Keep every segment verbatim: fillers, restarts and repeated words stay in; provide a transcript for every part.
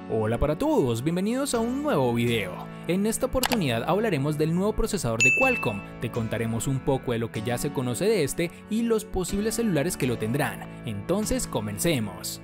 Hola para todos, bienvenidos a un nuevo video. En esta oportunidad hablaremos del nuevo procesador de Qualcomm, te contaremos un poco de lo que ya se conoce de este y los posibles celulares que lo tendrán. Entonces comencemos.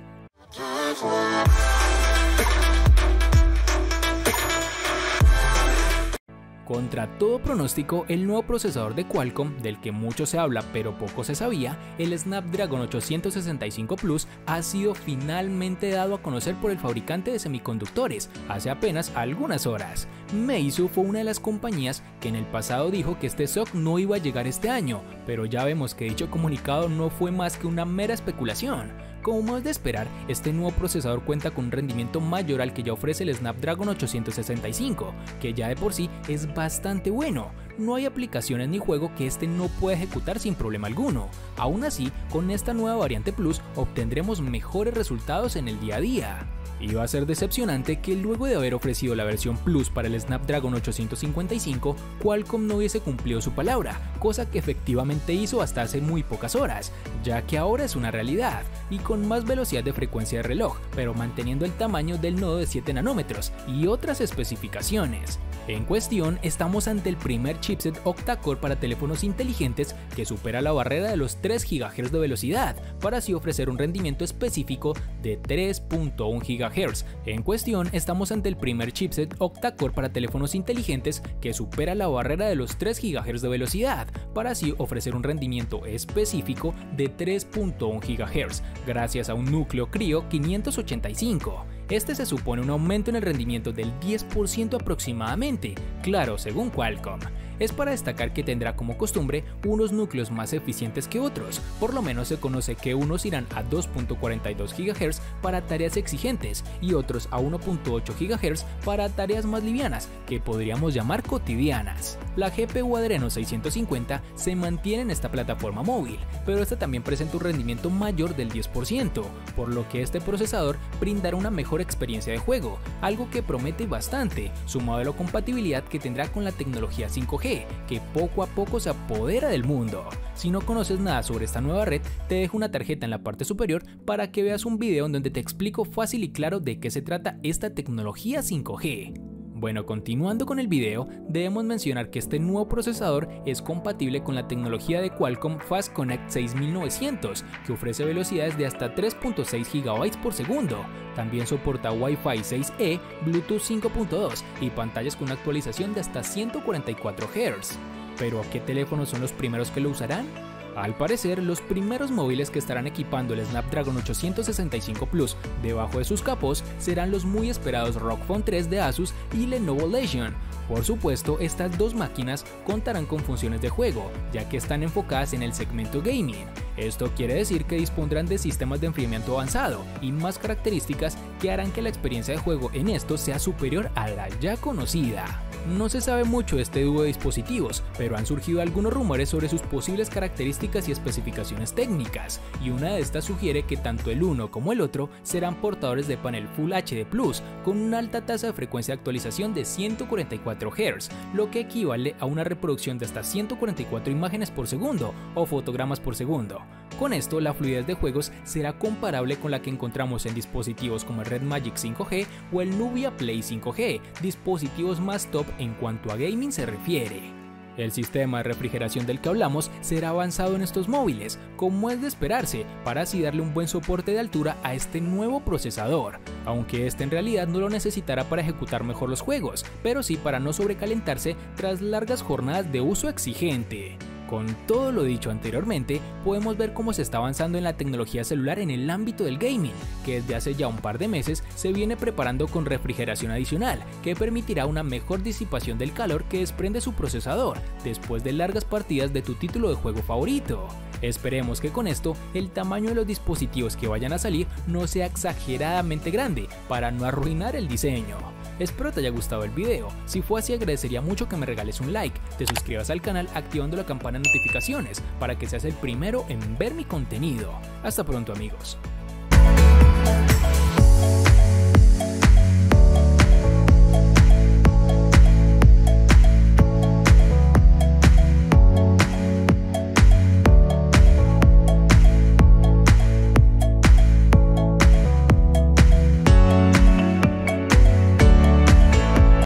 Contra todo pronóstico, el nuevo procesador de Qualcomm, del que mucho se habla pero poco se sabía, el Snapdragon ochocientos sesenta y cinco Plus, ha sido finalmente dado a conocer por el fabricante de semiconductores hace apenas algunas horas. Meizu fue una de las compañías que en el pasado dijo que este S O C no iba a llegar este año, pero ya vemos que dicho comunicado no fue más que una mera especulación. Como es de esperar, este nuevo procesador cuenta con un rendimiento mayor al que ya ofrece el Snapdragon ochocientos sesenta y cinco, que ya de por sí es bastante bueno. No hay aplicaciones ni juego que este no pueda ejecutar sin problema alguno. Aún así, con esta nueva variante Plus obtendremos mejores resultados en el día a día. Iba a ser decepcionante que luego de haber ofrecido la versión Plus para el Snapdragon ochocientos cincuenta y cinco, Qualcomm no hubiese cumplido su palabra, cosa que efectivamente hizo hasta hace muy pocas horas, ya que ahora es una realidad, y con más velocidad de frecuencia de reloj, pero manteniendo el tamaño del nodo de siete nanómetros y otras especificaciones. En cuestión, estamos ante el primer chipset octa-core para teléfonos inteligentes que supera la barrera de los tres gigahercios de velocidad, para así ofrecer un rendimiento específico de tres punto uno gigahercios. En cuestión, estamos ante el primer chipset octa-core para teléfonos inteligentes que supera la barrera de los tres gigahercios de velocidad, para así ofrecer un rendimiento específico de tres punto uno gigahercios, gracias a un núcleo Crio quinientos ochenta y cinco. Este se supone un aumento en el rendimiento del diez por ciento aproximadamente, claro, según Qualcomm. Es para destacar que tendrá como costumbre unos núcleos más eficientes que otros, por lo menos se conoce que unos irán a dos punto cuarenta y dos gigahercios para tareas exigentes y otros a uno punto ocho gigahercios para tareas más livianas, que podríamos llamar cotidianas. La G P U Adreno seiscientos cincuenta se mantiene en esta plataforma móvil, pero esta también presenta un rendimiento mayor del diez por ciento, por lo que este procesador brindará una mejor experiencia de juego, algo que promete bastante, sumado a la compatibilidad que tendrá con la tecnología cinco G, que poco a poco se apodera del mundo. Si no conoces nada sobre esta nueva red, te dejo una tarjeta en la parte superior para que veas un video en donde te explico fácil y claro de qué se trata esta tecnología cinco G. Bueno, continuando con el video, debemos mencionar que este nuevo procesador es compatible con la tecnología de Qualcomm Fast Connect seis mil novecientos, que ofrece velocidades de hasta tres punto seis gigabytes por segundo. También soporta Wi-Fi seis E, Bluetooth cinco punto dos y pantallas con una actualización de hasta ciento cuarenta y cuatro hercios. ¿Pero qué teléfonos son los primeros que lo usarán? Al parecer, los primeros móviles que estarán equipando el Snapdragon ochocientos sesenta y cinco Plus debajo de sus capós serán los muy esperados ROG Phone tres de Asus y Lenovo Legion. Por supuesto, estas dos máquinas contarán con funciones de juego, ya que están enfocadas en el segmento gaming. Esto quiere decir que dispondrán de sistemas de enfriamiento avanzado y más características que harán que la experiencia de juego en estos sea superior a la ya conocida. No se sabe mucho de este dúo de dispositivos, pero han surgido algunos rumores sobre sus posibles características y especificaciones técnicas, y una de estas sugiere que tanto el uno como el otro serán portadores de panel Full H D Plus, con una alta tasa de frecuencia de actualización de ciento cuarenta y cuatro hercios, lo que equivale a una reproducción de hasta ciento cuarenta y cuatro imágenes por segundo o fotogramas por segundo. Con esto, la fluidez de juegos será comparable con la que encontramos en dispositivos como el Red Magic cinco G o el Nubia Play cinco G, dispositivos más top en cuanto a gaming se refiere. El sistema de refrigeración del que hablamos será avanzado en estos móviles, como es de esperarse, para así darle un buen soporte de altura a este nuevo procesador, aunque este en realidad no lo necesitará para ejecutar mejor los juegos, pero sí para no sobrecalentarse tras largas jornadas de uso exigente. Con todo lo dicho anteriormente, podemos ver cómo se está avanzando en la tecnología celular en el ámbito del gaming, que desde hace ya un par de meses se viene preparando con refrigeración adicional, que permitirá una mejor disipación del calor que desprende su procesador, después de largas partidas de tu título de juego favorito. Esperemos que con esto, el tamaño de los dispositivos que vayan a salir no sea exageradamente grande, para no arruinar el diseño. Espero te haya gustado el video, si fue así agradecería mucho que me regales un like, te suscribas al canal activando la campana de notificaciones para que seas el primero en ver mi contenido. Hasta pronto amigos.